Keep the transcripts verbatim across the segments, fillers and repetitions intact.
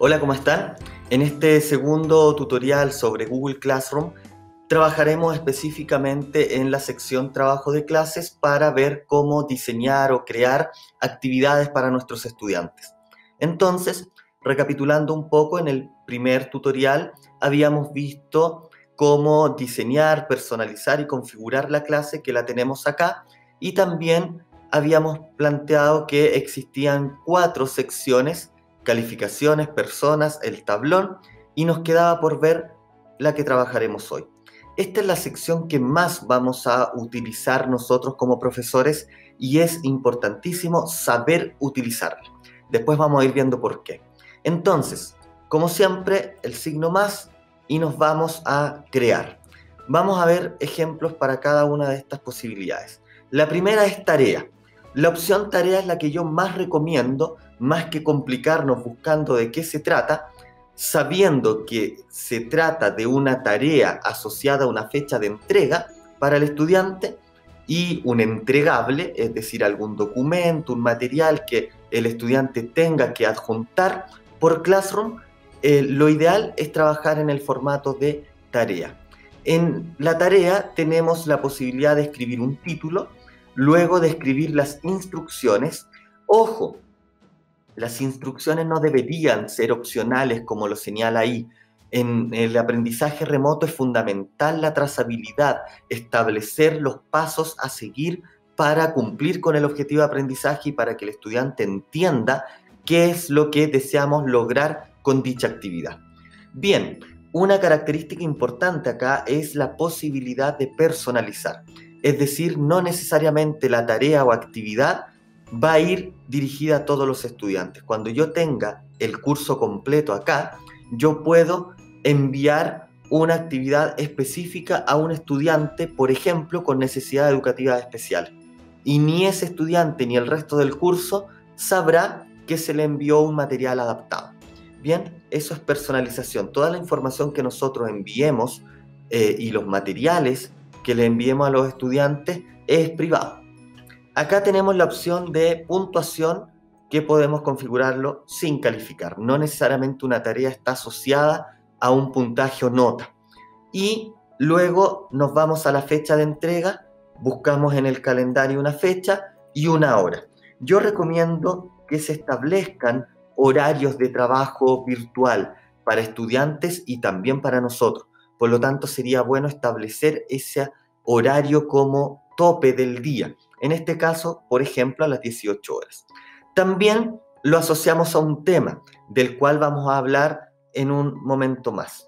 Hola, ¿cómo están? En este segundo tutorial sobre Google Classroom trabajaremos específicamente en la sección trabajo de clases para ver cómo diseñar o crear actividades para nuestros estudiantes. Entonces, recapitulando un poco, en el primer tutorial habíamos visto cómo diseñar, personalizar y configurar la clase, que la tenemos acá, y también habíamos planteado que existían cuatro secciones: calificaciones, personas, el tablón, y nos quedaba por ver la que trabajaremos hoy. Esta es la sección que más vamos a utilizar nosotros como profesores y es importantísimo saber utilizarla. Después vamos a ir viendo por qué. Entonces, como siempre, el signo más y nos vamos a crear. Vamos a ver ejemplos para cada una de estas posibilidades. La primera es tarea. La opción tarea es la que yo más recomiendo, más que complicarnos buscando de qué se trata, sabiendo que se trata de una tarea asociada a una fecha de entrega para el estudiante y un entregable, es decir, algún documento, un material que el estudiante tenga que adjuntar por Classroom. Eh, lo ideal es trabajar en el formato de tarea. En la tarea tenemos la posibilidad de escribir un título, luego de escribir las instrucciones. Ojo, las instrucciones no deberían ser opcionales como lo señala ahí. En el aprendizaje remoto es fundamental la trazabilidad, establecer los pasos a seguir para cumplir con el objetivo de aprendizaje y para que el estudiante entienda qué es lo que deseamos lograr con dicha actividad. Bien, una característica importante acá es la posibilidad de personalizar. Es decir, no necesariamente la tarea o actividad va a ir dirigida a todos los estudiantes. Cuando yo tenga el curso completo acá, yo puedo enviar una actividad específica a un estudiante, por ejemplo, con necesidad educativa especial. Y ni ese estudiante ni el resto del curso sabrá que se le envió un material adaptado. Bien, eso es personalización. Toda la información que nosotros enviemos eh, y los materiales que le enviemos a los estudiantes es privado. Acá tenemos la opción de puntuación, que podemos configurarlo sin calificar. No necesariamente una tarea está asociada a un puntaje o nota. Y luego nos vamos a la fecha de entrega, buscamos en el calendario una fecha y una hora. Yo recomiendo que se establezcan horarios de trabajo virtual para estudiantes y también para nosotros. Por lo tanto, sería bueno establecer ese horario como tope del día. En este caso, por ejemplo, a las dieciocho horas. También lo asociamos a un tema, del cual vamos a hablar en un momento más.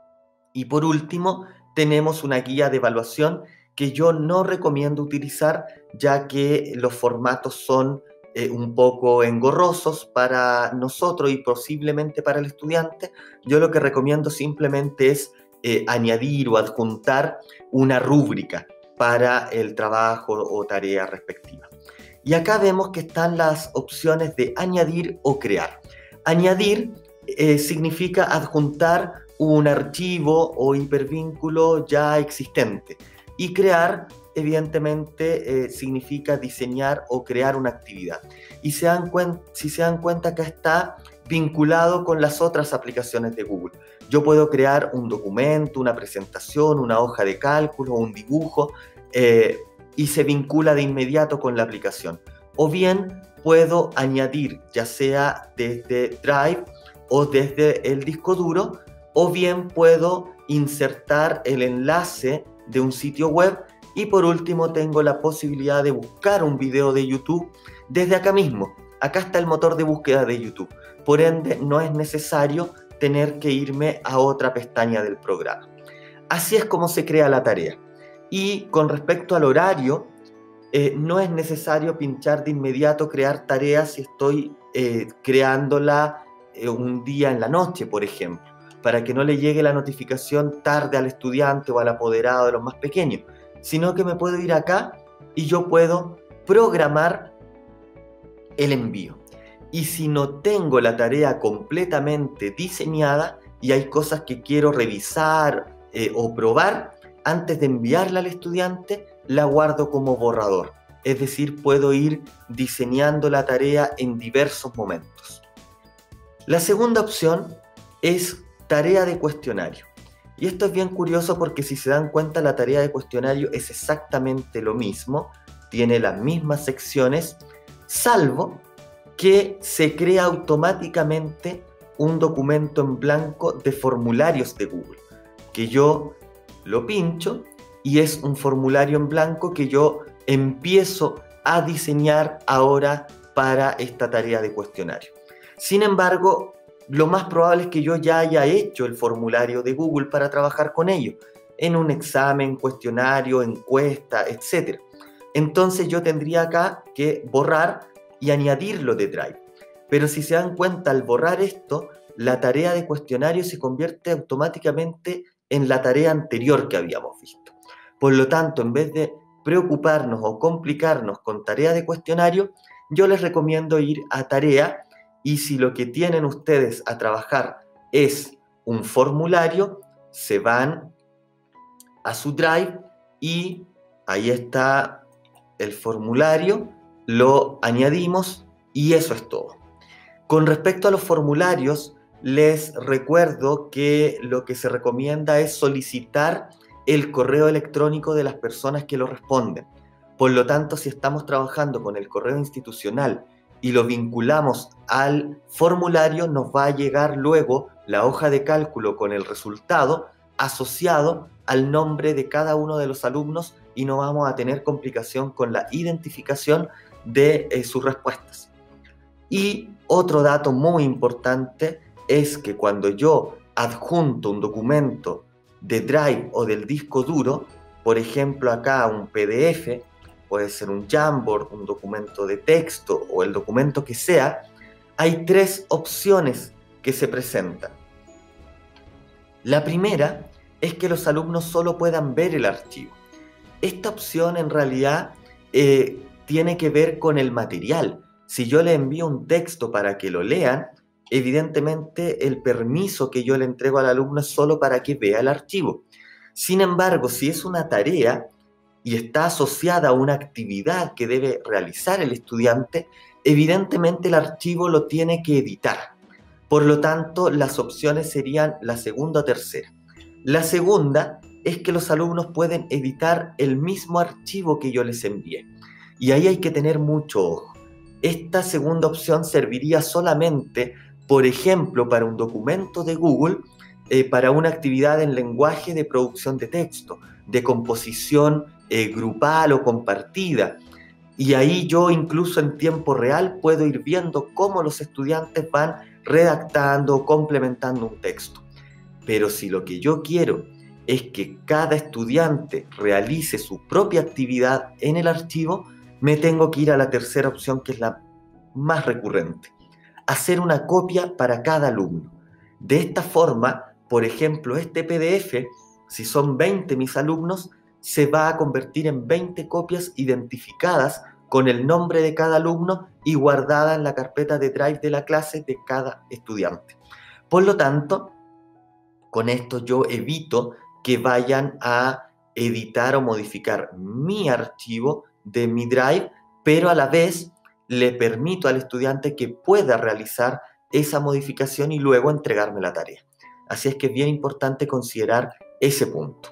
Y por último, tenemos una guía de evaluación que yo no recomiendo utilizar, ya que los formatos son eh, un poco engorrosos para nosotros y posiblemente para el estudiante. Yo lo que recomiendo simplemente es eh, añadir o adjuntar una rúbrica para el trabajo o tarea respectiva. Y acá vemos que están las opciones de añadir o crear. Añadir eh, significa adjuntar un archivo o hipervínculo ya existente. Y crear, evidentemente, eh, significa diseñar o crear una actividad. Y se dan cuenta, si se dan cuenta, acá está vinculado con las otras aplicaciones de Google. Yo puedo crear un documento, una presentación, una hoja de cálculo, un dibujo, eh, y se vincula de inmediato con la aplicación. O bien puedo añadir, ya sea desde Drive o desde el disco duro, o bien puedo insertar el enlace de un sitio web, y por último tengo la posibilidad de buscar un video de YouTube desde acá mismo. Acá está el motor de búsqueda de YouTube. Por ende, no es necesario tener que irme a otra pestaña del programa. Así es como se crea la tarea. Y con respecto al horario, eh, no es necesario pinchar de inmediato crear tareas si estoy eh, creándola eh, un día en la noche, por ejemplo, para que no le llegue la notificación tarde al estudiante o al apoderado de los más pequeños, sino que me puedo ir acá y yo puedo programar el envío. Y si no tengo la tarea completamente diseñada y hay cosas que quiero revisar eh, o probar, antes de enviarla al estudiante, la guardo como borrador. Es decir, puedo ir diseñando la tarea en diversos momentos. La segunda opción es tarea de cuestionario. Y esto es bien curioso porque si se dan cuenta, la tarea de cuestionario es exactamente lo mismo, tiene las mismas secciones, salvo que se crea automáticamente un documento en blanco de formularios de Google, que yo lo pincho y es un formulario en blanco que yo empiezo a diseñar ahora para esta tarea de cuestionario. Sin embargo, lo más probable es que yo ya haya hecho el formulario de Google para trabajar con ello, en un examen, cuestionario, encuesta, etcétera. Entonces yo tendría acá que borrar y añadirlo de Drive. Pero si se dan cuenta, al borrar esto, la tarea de cuestionario se convierte automáticamente en la tarea anterior que habíamos visto. Por lo tanto, en vez de preocuparnos o complicarnos con tarea de cuestionario, yo les recomiendo ir a tarea, y si lo que tienen ustedes a trabajar es un formulario, se van a su Drive y ahí está el formulario, lo añadimos y eso es todo. Con respecto a los formularios, les recuerdo que lo que se recomienda es solicitar el correo electrónico de las personas que lo responden. Por lo tanto, si estamos trabajando con el correo institucional y lo vinculamos al formulario, nos va a llegar luego la hoja de cálculo con el resultado asociado al nombre de cada uno de los alumnos y no vamos a tener complicación con la identificación de eh, sus respuestas. Y otro dato muy importante es que cuando yo adjunto un documento de Drive o del disco duro, por ejemplo acá un P D F, puede ser un Jamboard, un documento de texto o el documento que sea, hay tres opciones que se presentan. La primera es que los alumnos solo puedan ver el archivo. Esta opción en realidad eh, tiene que ver con el material. Si yo le envío un texto para que lo lean, evidentemente el permiso que yo le entrego al alumno es solo para que vea el archivo. Sin embargo, si es una tarea y está asociada a una actividad que debe realizar el estudiante, evidentemente el archivo lo tiene que editar. Por lo tanto, las opciones serían la segunda o tercera. La segunda es que los alumnos pueden editar el mismo archivo que yo les envié. Y ahí hay que tener mucho ojo. Esta segunda opción serviría solamente, por ejemplo, para un documento de Google, eh, para una actividad en lenguaje de producción de texto, de composición eh, grupal o compartida. Y ahí yo incluso en tiempo real puedo ir viendo cómo los estudiantes van redactando o complementando un texto. Pero si lo que yo quiero es que cada estudiante realice su propia actividad en el archivo, me tengo que ir a la tercera opción, que es la más recurrente. Hacer una copia para cada alumno. De esta forma, por ejemplo, este P D F, si son veinte mis alumnos, se va a convertir en veinte copias identificadas con el nombre de cada alumno y guardada en la carpeta de Drive de la clase de cada estudiante. Por lo tanto, con esto yo evito que vayan a editar o modificar mi archivo de mi Drive, pero a la vez le permito al estudiante que pueda realizar esa modificación y luego entregarme la tarea. Así es que es bien importante considerar ese punto.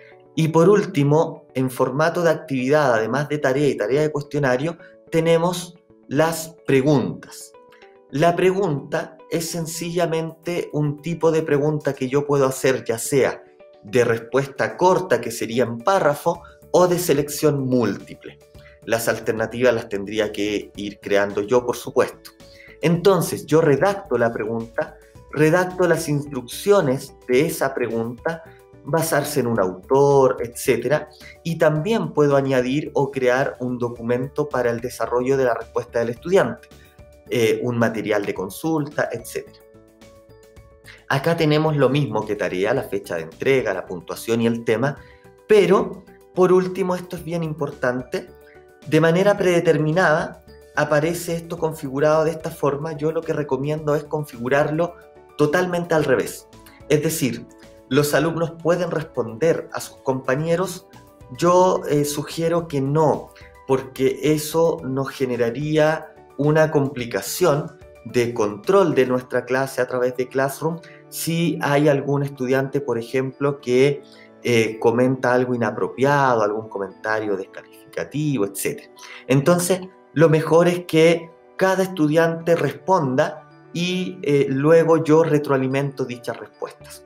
Y por último, en formato de actividad, además de tarea y tarea de cuestionario, tenemos las preguntas. La pregunta es sencillamente un tipo de pregunta que yo puedo hacer, ya sea de respuesta corta, que sería en párrafo, o de selección múltiple. Las alternativas las tendría que ir creando yo, por supuesto. Entonces, yo redacto la pregunta, redacto las instrucciones de esa pregunta, basarse en un autor, etcétera, y también puedo añadir o crear un documento para el desarrollo de la respuesta del estudiante, eh, un material de consulta, etcétera. Acá tenemos lo mismo que tarea, la fecha de entrega, la puntuación y el tema, pero por último, esto es bien importante, de manera predeterminada aparece esto configurado de esta forma. Yo lo que recomiendo es configurarlo totalmente al revés. Es decir, los alumnos pueden responder a sus compañeros. Yo eh, sugiero que no, porque eso nos generaría una complicación de control de nuestra clase a través de Classroom si hay algún estudiante, por ejemplo, que eh, comenta algo inapropiado, algún comentario descalificativo, etcétera. Entonces, lo mejor es que cada estudiante responda y eh, luego yo retroalimento dichas respuestas.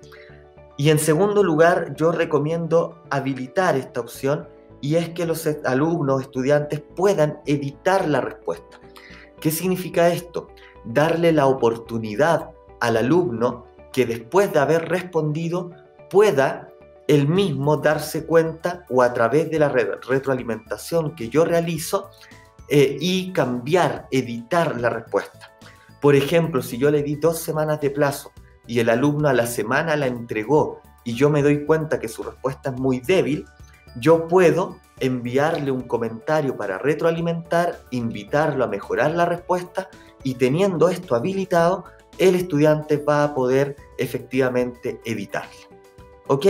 Y en segundo lugar, yo recomiendo habilitar esta opción, y es que los alumnos, estudiantes, puedan editar la respuesta. ¿Qué significa esto? Darle la oportunidad al alumno que después de haber respondido pueda él mismo darse cuenta, o a través de la retroalimentación que yo realizo, eh, y cambiar, editar la respuesta. Por ejemplo, si yo le di dos semanas de plazo y el alumno a la semana la entregó y yo me doy cuenta que su respuesta es muy débil, yo puedo enviarle un comentario para retroalimentar, invitarlo a mejorar la respuesta, y teniendo esto habilitado, el estudiante va a poder efectivamente editarla. ¿Ok?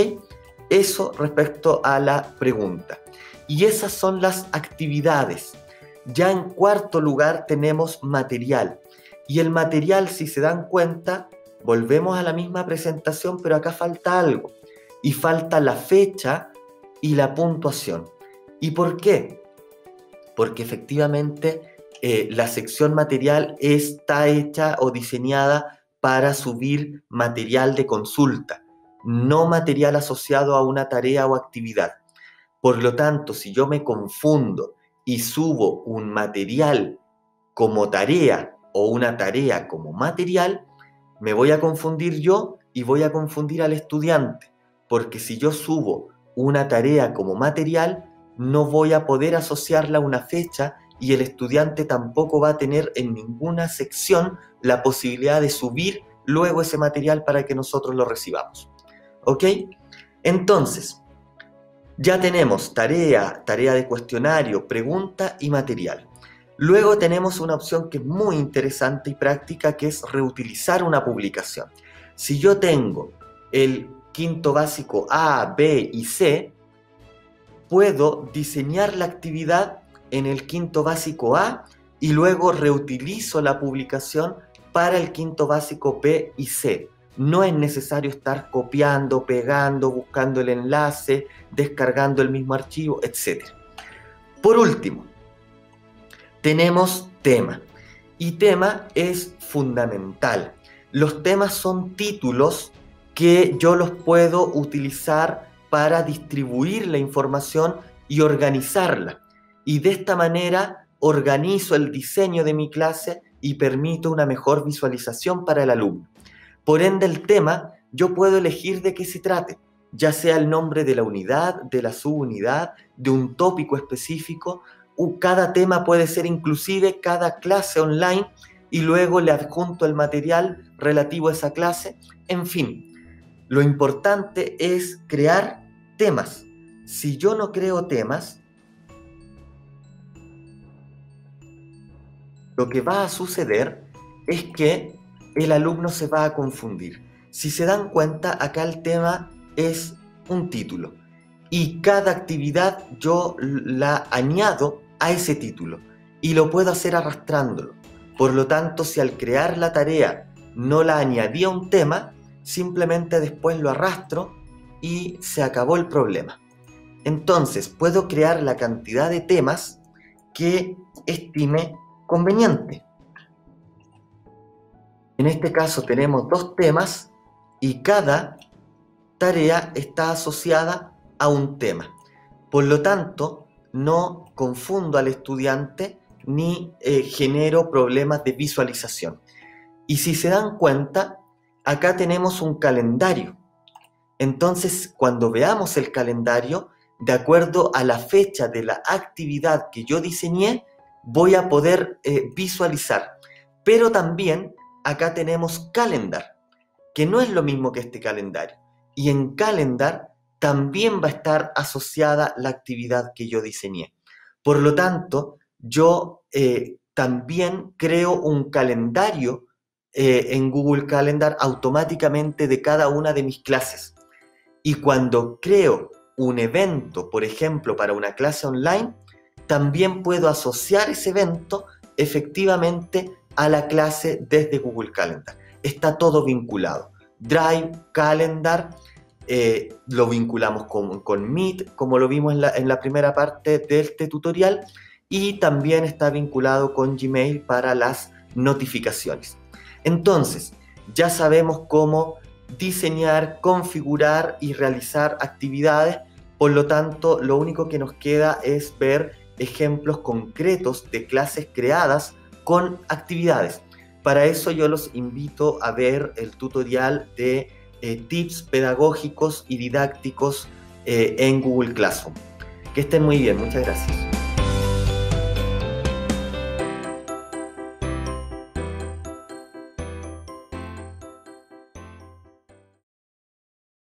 Eso respecto a la pregunta. Y esas son las actividades. Ya en cuarto lugar tenemos material. Y el material, si se dan cuenta, volvemos a la misma presentación, pero acá falta algo. Y falta la fecha y la puntuación. ¿Y por qué? Porque efectivamente eh, la sección material está hecha o diseñada para subir material de consulta, no material asociado a una tarea o actividad. Por lo tanto, si yo me confundo y subo un material como tarea o una tarea como material, me voy a confundir yo y voy a confundir al estudiante, porque si yo subo una tarea como material, no voy a poder asociarla a una fecha, y el estudiante tampoco va a tener en ninguna sección la posibilidad de subir luego ese material para que nosotros lo recibamos. ¿Ok? Entonces, ya tenemos tarea, tarea de cuestionario, pregunta y material. Luego tenemos una opción que es muy interesante y práctica, que es reutilizar una publicación. Si yo tengo el quinto básico A, B y C, puedo diseñar la actividad en el quinto básico A y luego reutilizo la publicación para el quinto básico B y C. No es necesario estar copiando, pegando, buscando el enlace, descargando el mismo archivo, etcétera. Por último, tenemos tema. Y tema es fundamental. Los temas son títulos que yo los puedo utilizar para distribuir la información y organizarla. Y de esta manera organizo el diseño de mi clase y permito una mejor visualización para el alumno. Por ende, el tema, yo puedo elegir de qué se trate, ya sea el nombre de la unidad, de la subunidad, de un tópico específico. Cada tema puede ser inclusive cada clase online, y luego le adjunto el material relativo a esa clase. En fin, lo importante es crear temas. Si yo no creo temas, lo que va a suceder es que el alumno se va a confundir. Si se dan cuenta, acá el tema es un título y cada actividad yo la añado a ese título y lo puedo hacer arrastrándolo. Por lo tanto, si al crear la tarea no la añadí a un tema, simplemente después lo arrastro y se acabó el problema. Entonces, puedo crear la cantidad de temas que estime conveniente. En este caso tenemos dos temas y cada tarea está asociada a un tema. Por lo tanto, no confundo al estudiante ni eh, genero problemas de visualización. Y si se dan cuenta, acá tenemos un calendario. Entonces, cuando veamos el calendario, de acuerdo a la fecha de la actividad que yo diseñé, voy a poder eh, visualizar. Pero también acá tenemos calendar, que no es lo mismo que este calendario. Y en calendar también va a estar asociada la actividad que yo diseñé. Por lo tanto, yo eh, también creo un calendario eh, en Google Calendar automáticamente de cada una de mis clases. Y cuando creo un evento, por ejemplo, para una clase online, también puedo asociar ese evento efectivamente a la clase desde Google Calendar. Está todo vinculado. Drive, Calendar, eh, lo vinculamos con, con Meet, como lo vimos en la, en la primera parte de este tutorial, y también está vinculado con Gmail para las notificaciones. Entonces, ya sabemos cómo diseñar, configurar y realizar actividades. Por lo tanto, lo único que nos queda es ver ejemplos concretos de clases creadas con actividades. Para eso yo los invito a ver el tutorial de eh, tips pedagógicos y didácticos eh, en Google Classroom. Que estén muy bien, muchas gracias.